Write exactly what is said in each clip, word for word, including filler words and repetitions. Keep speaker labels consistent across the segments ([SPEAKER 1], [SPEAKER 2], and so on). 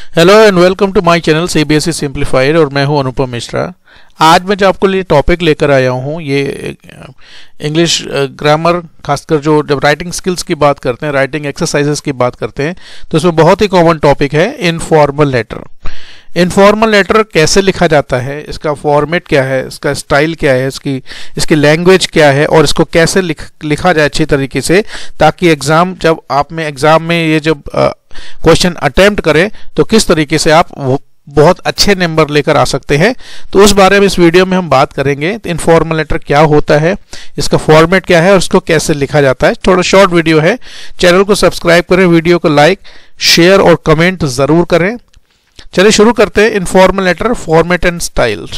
[SPEAKER 1] Hello and welcome to my channel CBSE simplified और मैं हूं अनुपम मिश्रा। आज मैं जो आपको लिए टॉपिक लेकर आया हूं ये इंग्लिश ग्रामर, खासकर जो जब राइटिंग स्किल्स की बात करते हैं, राइटिंग एक्सरसाइजेस की बात करते हैं, तो इसमें बहुत ही कॉमन टॉपिक है इनफॉर्मल लेटर। इनफॉर्मल लेटर कैसे लिखा जाता है, इसका फॉर्मेट क्या है, इसका स्टाइल क्या है, इसकी इसकी लैंग्वेज क्या है और इसको कैसे लिख लिखा जाए अच्छी तरीके से, ताकि एग्ज़ाम जब आप में एग्ज़ाम में ये जब क्वेश्चन अटेम्प्ट करें तो किस तरीके से आप वो बहुत अच्छे नंबर लेकर आ सकते हैं। तो उस बारे में इस वीडियो में हम बात करेंगे। तो इनफॉर्मल लेटर क्या होता है, इसका फॉर्मेट क्या है और इसको कैसे लिखा जाता है। थोड़ा शॉर्ट वीडियो है, चैनल को सब्सक्राइब करें, वीडियो को लाइक शेयर और कमेंट ज़रूर करें। चलिए शुरू करते हैं। Informal letter format and style.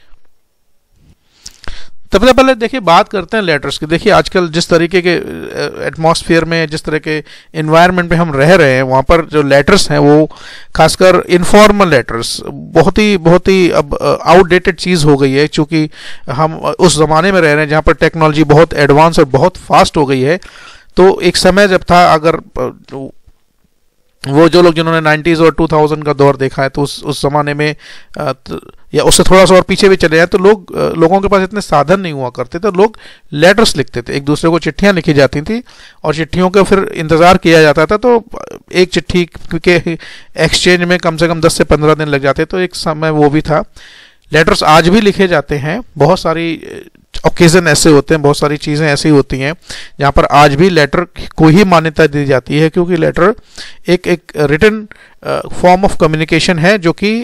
[SPEAKER 1] सबसे पहले देखिए बात करते हैं लेटर्स की। देखिए आजकल जिस तरीके के एटमॉस्फेयर में, जिस तरह के इन्वायरमेंट में हम रह रहे हैं, वहाँ पर जो लेटर्स हैं वो खासकर इनफॉर्मल लेटर्स बहुत ही बहुत ही अब आउटडेटेड चीज़ हो गई है, क्योंकि हम उस ज़माने में रह रहे हैं जहाँ पर टेक्नोलॉजी बहुत एडवांस और बहुत फास्ट हो गई है। तो एक समय जब था, अगर वो जो लोग जिन्होंने नाइन्टीज़ और टू थाउज़ेंड का दौर देखा है, तो उस उस ज़माने में या उससे थोड़ा सा और पीछे भी चले जाए तो लोग लोगों के पास इतने साधन नहीं हुआ करते थे। लोग लेटर्स लिखते थे, एक दूसरे को चिट्ठियां लिखी जाती थी और चिट्ठियों का फिर इंतज़ार किया जाता था। तो एक चिट्ठी के एक्सचेंज में कम से कम दस से पंद्रह दिन लग जाते। तो एक समय वो भी था। लेटर्स आज भी लिखे जाते हैं। बहुत सारी ओकेज़न ऐसे होते हैं, बहुत सारी चीज़ें ऐसी होती हैं जहाँ पर आज भी लेटर को ही मान्यता दी जाती है, क्योंकि लेटर एक एक रिटन फॉर्म ऑफ कम्युनिकेशन है जो कि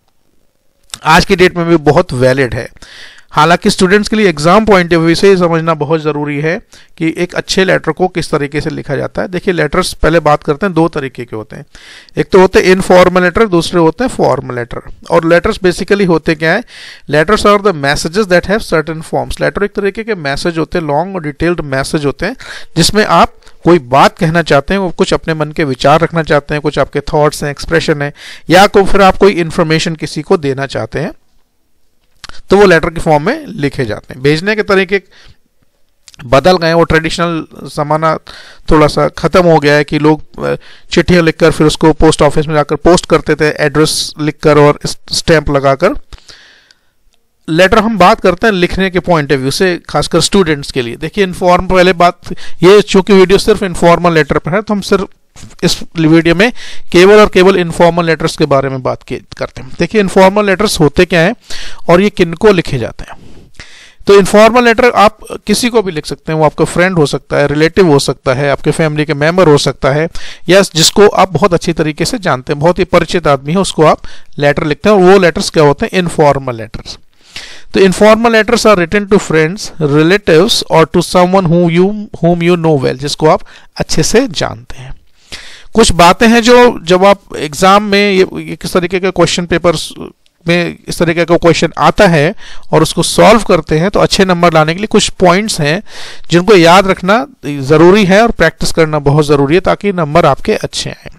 [SPEAKER 1] आज की डेट में भी बहुत वैलिड है। हालांकि स्टूडेंट्स के लिए एग्जाम पॉइंट ऑफ व्यू से समझना बहुत ज़रूरी है कि एक अच्छे लेटर को किस तरीके से लिखा जाता है। देखिए लेटर्स पहले बात करते हैं, दो तरीके के होते हैं। एक तो होते हैं इनफॉर्मल लेटर, दूसरे होते हैं फॉर्मल लेटर। और लेटर्स बेसिकली होते क्या है, letters are the messages that have certain forms. Letter एक तरीके के मैसेज होते हैं, लॉन्ग और डिटेल्ड मैसेज होते हैं, जिसमें आप कोई बात कहना चाहते हैं, कुछ अपने मन के विचार रखना चाहते हैं, कुछ आपके थॉट्स हैं, एक्सप्रेशन है, या को फिर आप कोई इन्फॉर्मेशन किसी को देना चाहते हैं, तो वो लेटर के फॉर्म में लिखे जाते हैं। भेजने के तरीके बदल गए, वो ट्रेडिशनल ज़माना थोड़ा सा ख़त्म हो गया है कि लोग चिट्ठियाँ लिखकर फिर उसको पोस्ट ऑफिस में जाकर पोस्ट करते थे, एड्रेस लिखकर और स्टैंप लगाकर। लेटर हम बात करते हैं लिखने के पॉइंट ऑफ व्यू से, खासकर स्टूडेंट्स के लिए। देखिए इनफॉर्म पहले बात ये, चूंकि वीडियो सिर्फ इनफॉर्मल लेटर पर है, तो हम सिर्फ इस वीडियो में केवल और केवल इनफॉर्मल लेटर्स के बारे में बात करते हैं। देखिए इनफॉर्मल लेटर्स होते क्या हैं और ये किनको लिखे जाते हैं। तो इनफॉर्मल लेटर आप किसी को भी लिख सकते हैं। वो आपका फ्रेंड हो सकता है, रिलेटिव हो सकता है, आपके फैमिली के मेंबर हो सकता है, या जिसको आप बहुत अच्छी तरीके से जानते हैं, बहुत ही परिचित आदमी है, उसको आप लेटर लिखते हैं। और वो लेटर्स क्या होते हैं, इनफॉर्मल लेटर्स। तो informal letters are written to friends, relatives और to someone who you whom you know well, जिसको आप अच्छे से जानते हैं। कुछ बातें हैं जो जब आप एग्जाम में ये, ये किस तरीके के क्वेश्चन पेपर्स में इस तरीके का क्वेश्चन आता है और उसको सॉल्व करते हैं, तो अच्छे नंबर लाने के लिए कुछ पॉइंट्स हैं जिनको याद रखना ज़रूरी है और प्रैक्टिस करना बहुत ज़रूरी है, ताकि नंबर आपके अच्छे आए।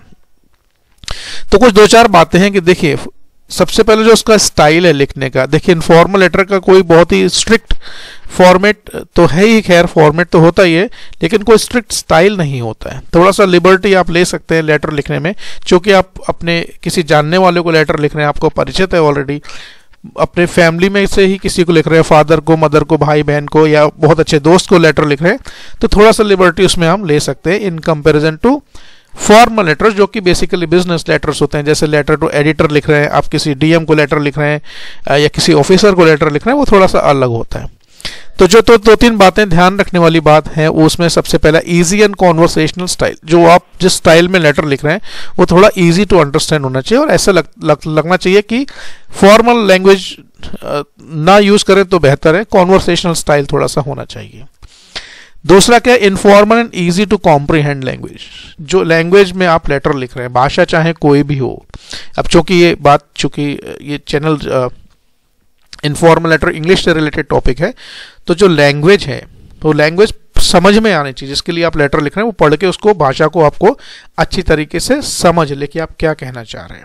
[SPEAKER 1] तो कुछ दो चार बातें हैं कि देखिए सबसे पहले जो उसका स्टाइल है लिखने का। देखिए इनफॉर्मल लेटर का कोई बहुत ही स्ट्रिक्ट फॉर्मेट तो है ही, खैर फॉर्मेट तो होता ही है, लेकिन कोई स्ट्रिक्ट स्टाइल नहीं होता है। थोड़ा सा लिबर्टी आप ले सकते हैं लेटर लिखने में, क्योंकि आप अपने किसी जानने वाले को लेटर लिख रहे हैं, आपको परिचित है ऑलरेडी, अपने फैमिली में से ही किसी को लिख रहे हैं, फादर को, मदर को, भाई बहन को, या बहुत अच्छे दोस्त को लेटर लिख रहे हैं, तो थोड़ा सा लिबर्टी उसमें हम ले सकते हैं in comparison to formal letters, जो कि बेसिकली बिजनेस लेटर्स होते हैं। जैसे लेटर टू एडिटर लिख रहे हैं आप, किसी डीएम को लेटर लिख रहे हैं या किसी ऑफिसर को लेटर लिख रहे हैं, वो थोड़ा सा अलग होता है। तो जो तो दो तीन बातें ध्यान रखने वाली बात है, उसमें सबसे पहला इजी एंड कॉन्वर्सेशनल स्टाइल। जो आप जिस स्टाइल में लेटर लिख रहे हैं वो थोड़ा इजी टू अंडरस्टैंड होना चाहिए, और ऐसा लग, लग, लगना चाहिए कि फॉर्मल लैंग्वेज ना यूज़ करें तो बेहतर है, कॉन्वर्सेशनल स्टाइल थोड़ा सा होना चाहिए। दूसरा क्या है, informal and easy to comprehend language. जो लैंग्वेज में आप लेटर लिख रहे हैं, भाषा चाहे कोई भी हो, अब चूंकि ये बात चूंकि ये चैनल इनफॉर्मल लेटर इंग्लिश से रिलेटेड टॉपिक है, तो जो लैंग्वेज है वो लैंग्वेज समझ में आनी चाहिए। जिसके लिए आप लेटर लिख रहे हैं वो पढ़ के उसको, भाषा को आपको अच्छी तरीके से समझ ले कि आप क्या कहना चाह रहे हैं।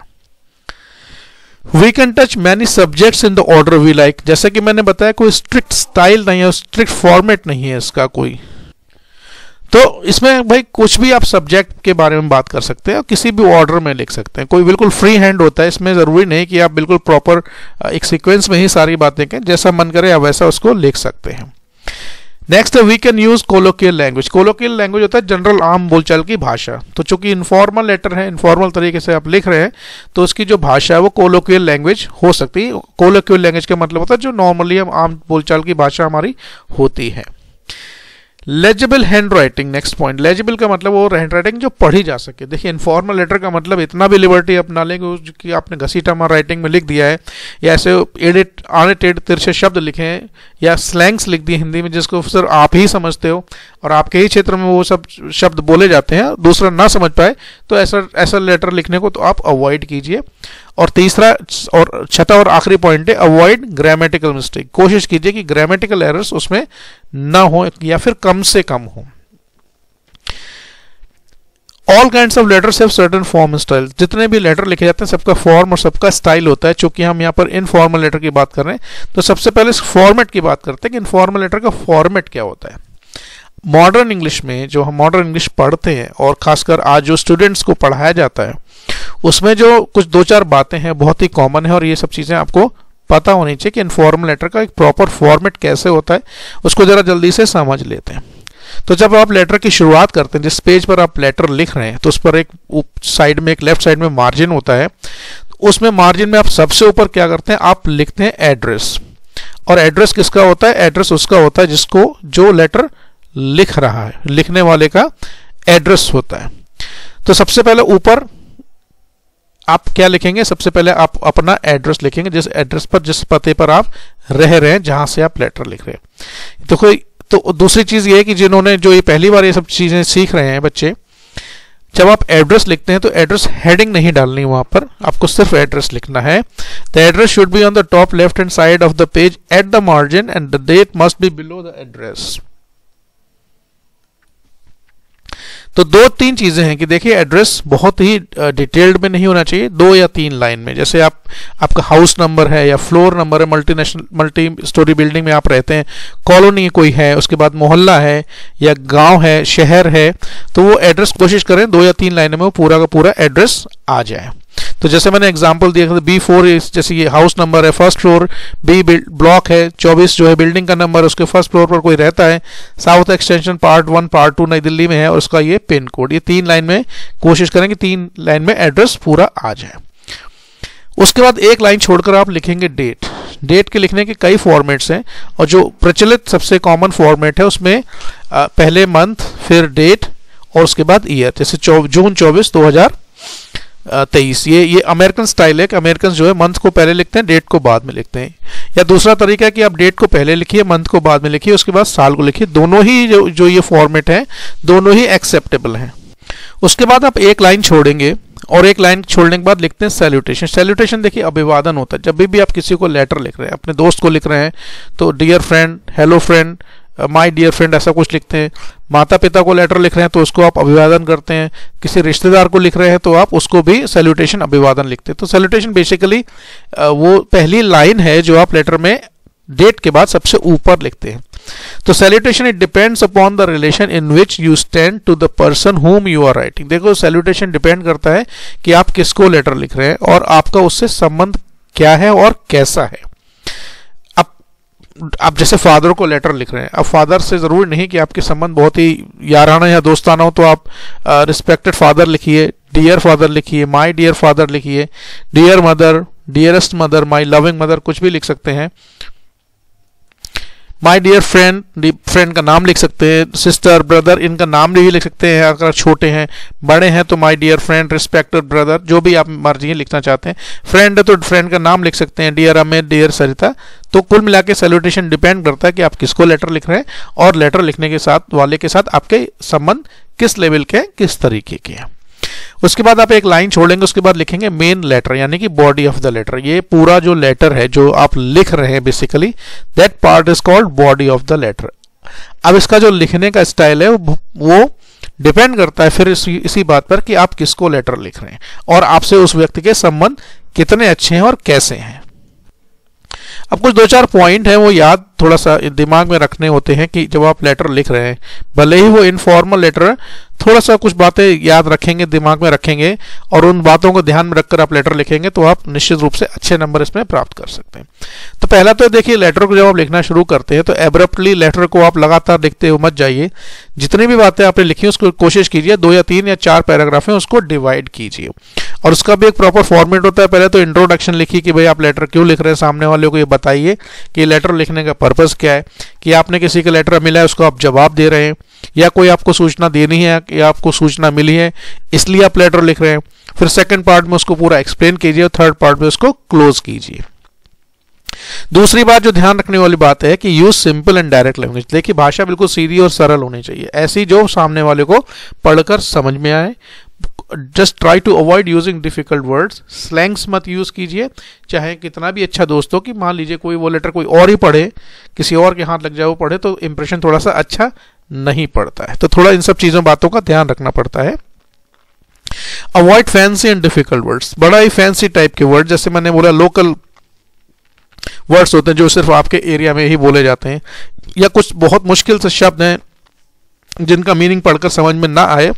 [SPEAKER 1] We can touch many subjects in the order we like. जैसे कि मैंने बताया, कोई स्ट्रिक्ट स्टाइल नहीं है, स्ट्रिक्ट फॉर्मेट नहीं है इसका कोई। तो इसमें भाई कुछ भी आप सब्जेक्ट के बारे में बात कर सकते हैं और किसी भी ऑर्डर में लिख सकते हैं, कोई बिल्कुल फ्री हैंड होता है, इसमें ज़रूरी नहीं कि आप बिल्कुल प्रॉपर एक सीक्वेंस में ही सारी बातें कहें, जैसा मन करे आप वैसा उसको लिख सकते हैं। Next we can use colloquial language. Colloquial language होता है जनरल आम बोलचाल की भाषा। तो चूंकि इनफॉर्मल लेटर है, इनफॉर्मल तरीके से आप लिख रहे हैं, तो उसकी जो भाषा है वो कोलोकियल लैंग्वेज हो सकती है। कोलोकियल लैंग्वेज का मतलब होता है जो नॉर्मली हम आम बोलचाल की भाषा हमारी होती है। Legible hand writing, next point. Legible का मतलब वो हैंड राइटिंग जो पढ़ी जा सके। देखिए इनफॉर्मल लेटर का मतलब इतना भी लिबर्टी अपना लें कि आपने घसीटा मार राइटिंग में लिख दिया है, या ऐसे एडिट आड़े टेढ़े तिरछे शब्द लिखे हैं, या स्लैंग्स लिख दिए हिंदी में जिसको सर आप ही समझते हो और आपके ही क्षेत्र में वो सब शब्द बोले जाते हैं, दूसरा ना समझ पाए, तो ऐसा ऐसा लेटर लिखने को तो आप अवॉइड कीजिए। और तीसरा और छठा और आखिरी पॉइंट है अवॉइड ग्रामेटिकल मिस्टेक। कोशिश कीजिए कि ग्रामेटिकल एरर्स उसमें ना हो या फिर कम से कम हो। All kinds of letters have certain form and style. जितने भी लेटर लिखे जाते हैं सबका फॉर्म और सबका स्टाइल होता है। चूंकि हम यहाँ पर इनफॉर्मल लेटर की बात कर रहे हैं तो सबसे पहले इस फॉर्मेट की बात करते हैं कि इनफॉर्मल लेटर का फॉर्मेट क्या होता है। मॉडर्न इंग्लिश में जो हम मॉडर्न इंग्लिश पढ़ते हैं और खासकर आज जो स्टूडेंट्स को पढ़ाया जाता है उसमें जो कुछ दो चार बातें हैं बहुत ही कॉमन है, और ये सब चीज़ें आपको पता होनी चाहिए कि इनफॉर्मल लेटर का एक प्रॉपर फॉर्मेट कैसे होता है, उसको ज़रा जल्दी से समझ लेते हैं। तो जब आप लेटर की शुरुआत करते हैं, जिस पेज पर आप लेटर लिख रहे हैं, तो उस पर एक साइड में एक लेफ्ट साइड में मार्जिन होता है। उसमें मार्जिन में आप सबसे ऊपर क्या करते हैं, आप लिखते हैं एड्रेस। और एड्रेस किसका होता है, एड्रेस उसका होता है जिसको जो लेटर लिख रहा है, लिखने वाले का एड्रेस होता है। तो सबसे पहले ऊपर आप क्या लिखेंगे, सबसे पहले आप अपना एड्रेस लिखेंगे, जिस एड्रेस पर जिस पते पर आप रह रहे हैं, जहां से आप लेटर लिख रहे हैं। तो कोई तो दूसरी चीज ये है कि जिन्होंने जो ये पहली बार ये सब चीजें सीख रहे हैं बच्चे, जब आप एड्रेस लिखते हैं तो एड्रेस हेडिंग नहीं डालनी, वहां पर आपको सिर्फ एड्रेस लिखना है। The address should be on the top left hand side of the page at the margin and the date must be below the address. तो दो तीन चीजें हैं कि देखिए एड्रेस बहुत ही डिटेल्ड में नहीं होना चाहिए, दो या तीन लाइन में। जैसे आप आपका हाउस नंबर है या फ्लोर नंबर है, मल्टीनेशनल मल्टी स्टोरी बिल्डिंग में आप रहते हैं, कॉलोनी कोई है, उसके बाद मोहल्ला है या गांव है, शहर है, तो वो एड्रेस कोशिश करें दो या तीन लाइनों में वो पूरा का पूरा एड्रेस आ जाए। तो जैसे मैंने एग्जांपल दिया था, बी फोर जैसे ये हाउस नंबर है, फर्स्ट फ्लोर, बी ब्लॉक है, चौबीस जो है बिल्डिंग का नंबर, उसके फर्स्ट फ्लोर पर कोई रहता है, South Extension part one part two नई दिल्ली में है और उसका ये पिन कोड। ये तीन लाइन में कोशिश करें कि तीन लाइन में एड्रेस पूरा आ जाए। उसके बाद एक लाइन छोड़कर आप लिखेंगे डेट। डेट के लिखने के कई फॉर्मेट्स हैं और जो प्रचलित सबसे कॉमन फॉर्मेट है उसमें पहले मंथ, फिर डेट और उसके बाद ईयर। जैसे जून चौबीस दो हजार तेईस, ये ये अमेरिकन स्टाइल है कि अमेरिकन जो है मंथ को पहले लिखते हैं, डेट को बाद में लिखते हैं। या दूसरा तरीका है कि आप डेट को पहले लिखिए, मंथ को बाद में लिखिए, उसके बाद साल को लिखिए। दोनों ही जो जो ये फॉर्मेट है दोनों ही एक्सेप्टेबल हैं। उसके बाद आप एक लाइन छोड़ेंगे और एक लाइन छोड़ने के बाद लिखते हैं सैल्यूटेशन। सैल्यूटेशन देखिए अभिवादन होता है। जब भी, भी आप किसी को लेटर लिख रहे हैं, अपने दोस्त को लिख रहे हैं, तो dear friend, hello friend, my dear friend ऐसा कुछ लिखते हैं। माता पिता को लेटर लिख रहे हैं तो उसको आप अभिवादन करते हैं। किसी रिश्तेदार को लिख रहे हैं तो आप उसको भी सैल्यूटेशन अभिवादन लिखते हैं। तो सैल्यूटेशन बेसिकली वो पहली लाइन है जो आप लेटर में डेट के बाद सबसे ऊपर लिखते हैं। तो salutation it depends upon the relation in which you stand to the person whom you are writing. देखो सैल्यूटेशन डिपेंड करता है कि आप किसको लेटर लिख रहे हैं और आपका उससे संबंध क्या है और कैसा है। आप जैसे फादर को लेटर लिख रहे हैं, अब फादर से ज़रूरी नहीं कि आपके संबंध बहुत ही याराना या दोस्ताना हो, तो आप रिस्पेक्टेड फादर लिखिए, डियर फादर लिखिए, माय डियर फादर लिखिए, dear mother, dearest mother, my loving mother, कुछ भी लिख सकते हैं। माय डियर फ्रेंड, फ्रेंड का नाम लिख सकते हैं। सिस्टर, ब्रदर, इनका नाम भी लिख सकते हैं अगर छोटे हैं। बड़े हैं तो my dear friend, respected brother, जो भी आप मर्जी लिखना चाहते हैं। फ्रेंड है तो फ्रेंड का नाम लिख सकते हैं, डियर अमित, डियर सरिता। तो कुल मिला के सैल्यूटेशन डिपेंड करता है कि आप किसको लेटर लिख रहे हैं और लेटर लिखने के साथ वाले के साथ आपके संबंध किस लेवल के हैं, किस तरीके के हैं। उसके बाद आप एक लाइन छोड़ेंगे, उसके बाद लिखेंगे मेन लेटर यानी कि बॉडी ऑफ द लेटर। ये पूरा जो लेटर है जो आप लिख रहे हैं basically that part is called body of the letter. अब इसका जो लिखने का स्टाइल है वो डिपेंड करता है फिर इसी, इसी बात पर कि आप किसको लेटर लिख रहे हैं और आपसे उस व्यक्ति के संबंध कितने अच्छे हैं और कैसे हैं। अब कुछ दो चार पॉइंट हैं वो याद थोड़ा सा दिमाग में रखने होते हैं कि जब आप लेटर लिख रहे हैं, भले ही वो इनफॉर्मल लेटर है, थोड़ा सा कुछ बातें याद रखेंगे, दिमाग में रखेंगे और उन बातों को ध्यान में रखकर आप लेटर लिखेंगे तो आप निश्चित रूप से अच्छे नंबर इसमें प्राप्त कर सकते हैं। तो पहला तो देखिए, लेटर को जब आप लिखना शुरू करते हैं तो एब्रप्टली लेटर को आप लगातार लिखते हुए मत जाइए। जितनी भी बातें आपने लिखी उसको कोशिश कीजिए दो या तीन या चार पैराग्राफ में उसको डिवाइड कीजिए, और उसका भी एक प्रॉपर फॉर्मेट होता है। पहले तो इंट्रोडक्शन लिखिए कि भाई आप लेटर क्यों लिख रहे हैं, सामने वाले को ये बताइए कि लेटर लिखने का पर्पस क्या है, कि आपने किसी का लेटर मिला है उसको आप जवाब दे रहे हैं, या कोई आपको सूचना देनी है या आपको सूचना मिली है इसलिए आप लेटर लिख रहे हैं। फिर सेकंड पार्ट में उसको पूरा एक्सप्लेन कीजिए और थर्ड पार्ट में उसको क्लोज कीजिए। दूसरी बात जो ध्यान रखने वाली बात है कि use simple and direct language. देखिए, भाषा बिल्कुल सीधी और सरल होनी चाहिए, ऐसी जो सामने वाले को पढ़कर समझ में आए। Just try to avoid using difficult words. Slangs मत यूज कीजिए, चाहे कितना भी अच्छा दोस्त हो। कि मान लीजिए कोई वो लेटर कोई और ही पढ़े, किसी और के हाथ लग जाए वो पढ़े, तो इंप्रेशन थोड़ा सा अच्छा नहीं पड़ता है। तो थोड़ा इन सब चीजों बातों का ध्यान रखना पड़ता है। Avoid fancy and difficult words. बड़ा ही फैंसी टाइप के वर्ड, जैसे मैंने बोला लोकल वर्ड्स होते हैं जो सिर्फ आपके एरिया में ही बोले जाते हैं, या कुछ बहुत मुश्किल से शब्द हैं जिनका मीनिंग पढ़कर समझ में ना आए।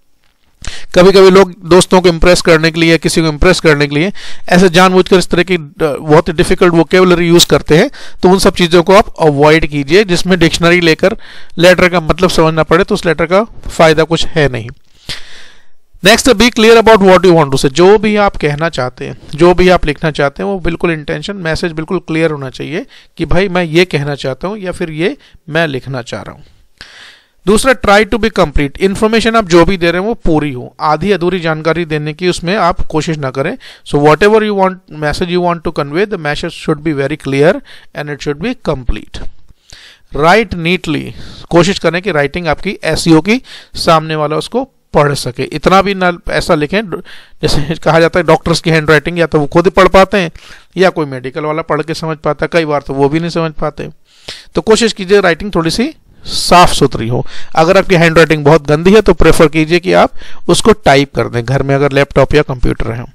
[SPEAKER 1] कभी कभी लोग दोस्तों को इंप्रेस करने के लिए या किसी को इंप्रेस करने के लिए ऐसे जानबूझकर इस तरह की बहुत ही डिफिकल्ट वोकेबुलरी यूज करते हैं, तो उन सब चीज़ों को आप अवॉइड कीजिए। जिसमें डिक्शनरी लेकर लेटर का मतलब समझना पड़े तो उस लेटर का फायदा कुछ है नहीं। Next, be clear about what you want to say. जो भी आप कहना चाहते हैं, जो भी आप लिखना चाहते हैं, वो बिल्कुल इंटेंशन, मैसेज बिल्कुल क्लियर होना चाहिए कि भाई मैं ये कहना चाहता हूँ या फिर ये मैं लिखना चाह रहा हूँ। दूसरा, try to be complete. Information आप जो भी दे रहे हैं वो पूरी हो, आधी अधूरी जानकारी देने की उसमें आप कोशिश ना करें। So whatever you want, message you want to convey, the message should be very clear and it should be complete. Write neatly. कोशिश करें कि राइटिंग आपकी ऐसी हो कि सामने वाला उसको पढ़ सके। इतना भी ना ऐसा लिखें जैसे कहा जाता है डॉक्टर्स की हैंड राइटिंग, या तो वो खुद ही पढ़ पाते हैं या कोई मेडिकल वाला पढ़ के समझ पाता है, कई बार तो वो भी नहीं समझ पाते। तो कोशिश कीजिए राइटिंग थोड़ी सी साफ सुथरी हो। अगर आपकी हैंड राइटिंग बहुत गंदी है तो प्रेफर कीजिए कि आप उसको टाइप कर दें घर में, अगर लैपटॉप या कंप्यूटर है।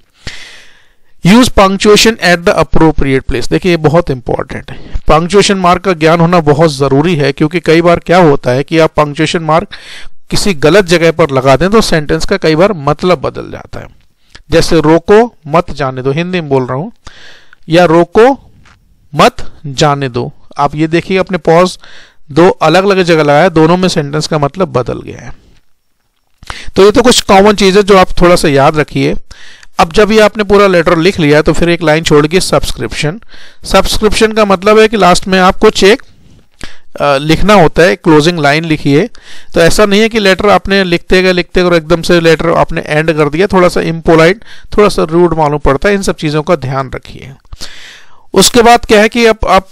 [SPEAKER 1] Use punctuation at the appropriate place. देखिए, ये बहुत इंपॉर्टेंट है। पंक्चुएशन मार्क का ज्ञान होना बहुत जरूरी है, क्योंकि कई बार क्या होता है कि आप पंक्चुएशन मार्क किसी गलत जगह पर लगा दें तो सेंटेंस का कई बार मतलब बदल जाता है। जैसे रोको मत जाने दो, हिंदी में बोल रहा हूं, या रोको मत जाने दो। आप ये देखिए, अपने पॉज दो अलग अलग जगह लगाया, दोनों में सेंटेंस का मतलब बदल गया है। तो ये तो कुछ कॉमन चीज है जो आप थोड़ा सा याद रखिए। अब जब ये आपने पूरा लेटर लिख लिया तो फिर एक लाइन छोड़ के सब्सक्रिप्शन। सब्सक्रिप्शन का मतलब है कि लास्ट में आप कुछ एक आ, लिखना होता है, क्लोजिंग लाइन लिखिए। तो ऐसा नहीं है कि लेटर आपने लिखते गए लिखते गए और एकदम से लेटर आपने एंड कर दिया, थोड़ा सा इम्पोलाइट, थोड़ा सा रूड मालूम पड़ता है। इन सब चीज़ों का ध्यान रखिए। उसके बाद क्या है कि अब आप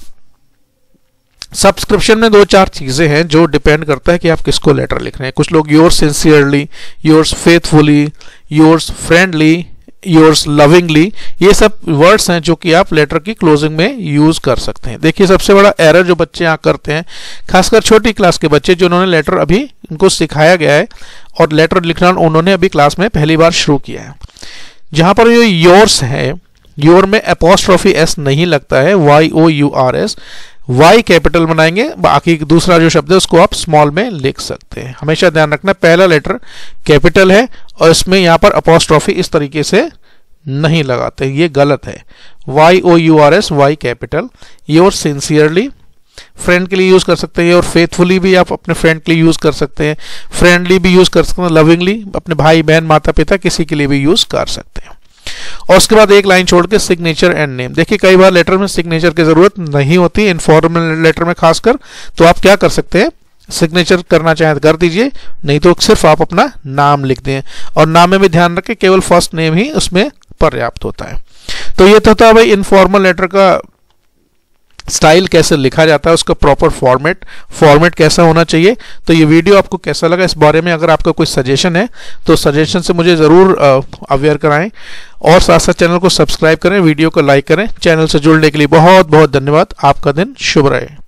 [SPEAKER 1] सब्सक्रिप्शन में दो चार चीज़ें हैं जो डिपेंड करता है कि आप किसको लेटर लिख रहे हैं। कुछ लोग yours sincerely, yours faithfully, yours friendly, yours lovingly, ये सब वर्ड्स हैं जो कि आप लेटर की क्लोजिंग में यूज कर सकते हैं। देखिए, सबसे बड़ा एरर जो बच्चे यहाँ करते हैं, खासकर छोटी क्लास के बच्चे जिन्होंने लेटर अभी उनको सिखाया गया है और लेटर लिखना उन्होंने अभी क्लास में पहली बार शुरू किया है, जहां पर ये योर्स है, योर में एपोस्ट्रोफी एस नहीं लगता है, Y O U R S, Y capital बनाएंगे, बाकी दूसरा जो शब्द है उसको आप स्मॉल में लिख सकते हैं। हमेशा ध्यान रखना, पहला लेटर कैपिटल है और इसमें यहाँ पर अपोस्ट्रोफी इस तरीके से नहीं लगाते, ये गलत है। Y O U R S, Y capital. Your sincerely, friend के लिए यूज कर सकते हैं, और फेथफुली भी आप अपने फ्रेंड के लिए यूज कर सकते हैं, फ्रेंडली भी यूज कर सकते हैं, लविंगली अपने भाई बहन माता पिता किसी के लिए भी यूज कर सकते हैं। और उसके बाद एक लाइन छोड़ के सिग्नेचर एंड नेम। देखिए, कई बार लेटर में सिग्नेचर की जरूरत नहीं होती, इनफॉर्मल लेटर में खासकर, तो आप क्या कर सकते हैं, सिग्नेचर करना चाहें तो कर दीजिए, नहीं तो सिर्फ आप अपना नाम लिख दें। और नाम में भी ध्यान रखें, केवल फर्स्ट नेम ही उसमें पर्याप्त होता है। तो ये तो था भाई इनफॉर्मल लेटर का स्टाइल, कैसे लिखा जाता है, उसका प्रॉपर फॉर्मेट फॉर्मेट कैसा होना चाहिए। तो ये वीडियो आपको कैसा लगा, इस बारे में अगर आपका कोई सजेशन है तो सजेशन से मुझे ज़रूर अवेयर कराएं, और साथ साथ चैनल को सब्सक्राइब करें, वीडियो को लाइक करें। चैनल से जुड़ने के लिए बहुत बहुत धन्यवाद। आपका दिन शुभ रहे।